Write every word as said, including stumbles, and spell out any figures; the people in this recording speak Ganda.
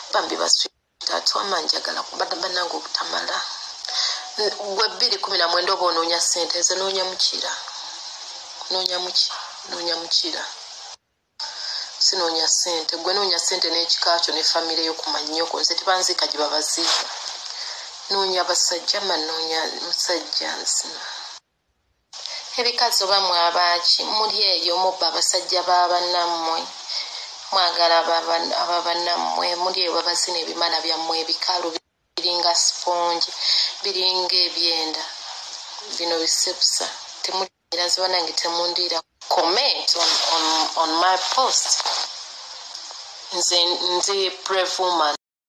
bambi baswita twamanjagala kubadde bannange obutamala gwe bbiri kumi na mwenda oba onoonya ssente nze noonya mukira noonya muki noonya mukira sinoonya ssente gwe noonya ssente n'ekikakyo ne famire yo kumannyoko nze tebanziika gye babaziika noonya basajja manoonya musajja nsina ebikazi oba mwabaki muli eyo mubba abasajja b'abannammwe mwagala ababannammwe muli eyo babazina ebimala byammwe ebikalu biringa sponge biringa ebyenda bino bisebusa temuliraze banange temundiira comment on, on, on my post nze nze brave woman